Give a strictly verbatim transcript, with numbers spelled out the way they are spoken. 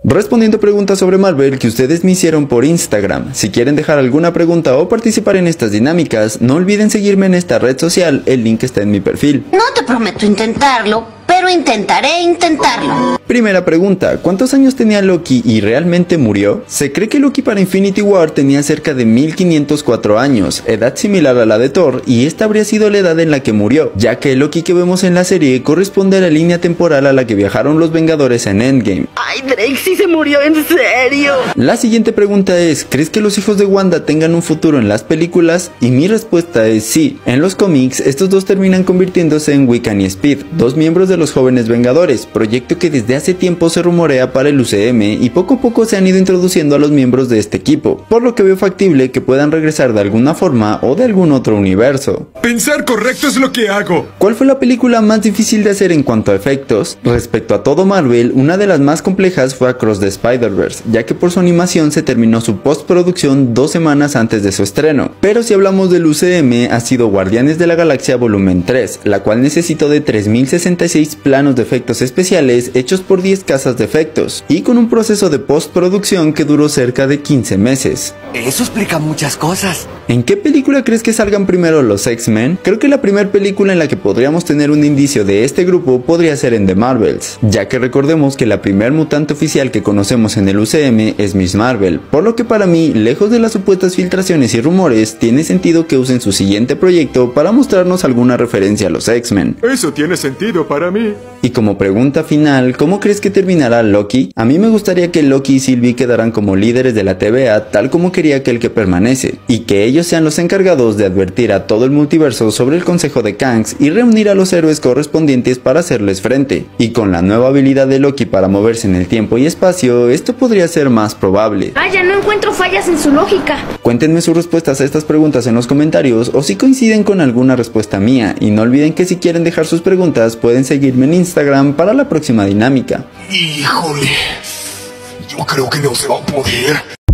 respondiendo preguntas sobre Marvel que ustedes me hicieron por Instagram. Si quieren dejar alguna pregunta o participar en estas dinámicas, no olviden seguirme en esta red social, el link está en mi perfil. No te prometo intentarlo, pero intentaré intentarlo. Primera pregunta, ¿cuántos años tenía Loki y realmente murió? Se cree que Loki para Infinity War tenía cerca de mil quinientos cuatro años, edad similar a la de Thor, y esta habría sido la edad en la que murió, ya que el Loki que vemos en la serie corresponde a la línea temporal a la que viajaron los Vengadores en Endgame. Ay, Drake sí se murió, en serio. La siguiente pregunta es, ¿crees que los hijos de Wanda tengan un futuro en las películas? Y mi respuesta es sí. En los cómics, estos dos terminan convirtiéndose en Wiccan y Speed, dos miembros de los Jóvenes Vengadores, proyecto que desde hace tiempo se rumorea para el U C M y poco a poco se han ido introduciendo a los miembros de este equipo, por lo que veo factible que puedan regresar de alguna forma o de algún otro universo. Pensar correcto es lo que hago. ¿Cuál fue la película más difícil de hacer en cuanto a efectos? Respecto a todo Marvel, una de las más complejas fue Across the Spider-Verse, ya que por su animación se terminó su postproducción dos semanas antes de su estreno. Pero si hablamos del U C M, ha sido Guardianes de la Galaxia Volumen tres, la cual necesitó de tres mil sesenta y seis planos de efectos especiales hechos por diez casas de efectos, y con un proceso de postproducción que duró cerca de quince meses. Eso explica muchas cosas. ¿En qué película crees que salgan primero los X-Men? Creo que la primera película en la que podríamos tener un indicio de este grupo podría ser en The Marvels, ya que recordemos que la primer mutante oficial que conocemos en el U C M es Miss Marvel, por lo que para mí, lejos de las supuestas filtraciones y rumores, tiene sentido que usen su siguiente proyecto para mostrarnos alguna referencia a los X-Men. Eso tiene sentido para mí. Y como pregunta final, ¿cómo crees que terminará Loki? A mí me gustaría que Loki y Sylvie quedaran como líderes de la T V A tal como quería aquel que permanece, y que ellos sean los encargados de advertir a todo el multiverso sobre el consejo de Kangs y reunir a los héroes correspondientes para hacerles frente. Y con la nueva habilidad de Loki para moverse en el tiempo y espacio, esto podría ser más probable. Vaya, no encuentro fallas en su lógica. Cuéntenme sus respuestas a estas preguntas en los comentarios o si coinciden con alguna respuesta mía, y no olviden que si quieren dejar sus preguntas pueden seguirme en Instagram para la próxima dinámica. Híjole, yo creo que no se va a poder.